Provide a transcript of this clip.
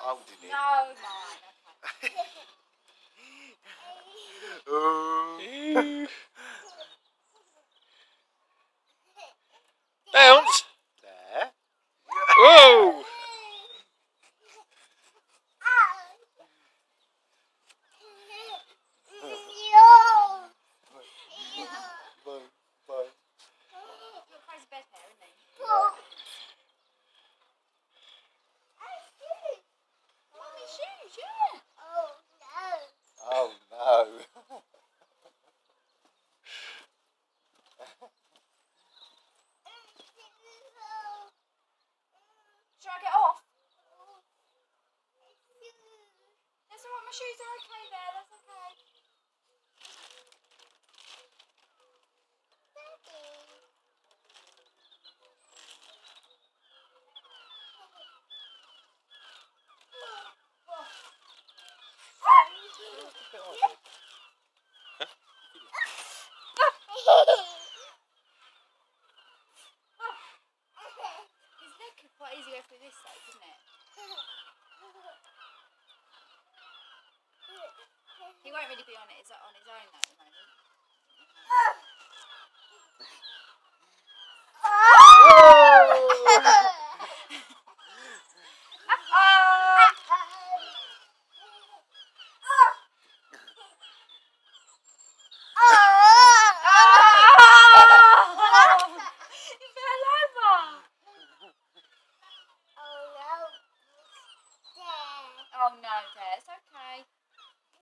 holding it. No, mine. Oh. Bounce. There. Whoa. Bye. Bye. Your crazy bed hair, isn't he? Mummy shoes, yeah. Oh no. Should I get off? That's alright, my shoes are okay there, that's okay. His leg could quite easily go through this though, couldn't it? He won't really be on his own though at the moment. He fell over. Oh no, Dad, it's okay.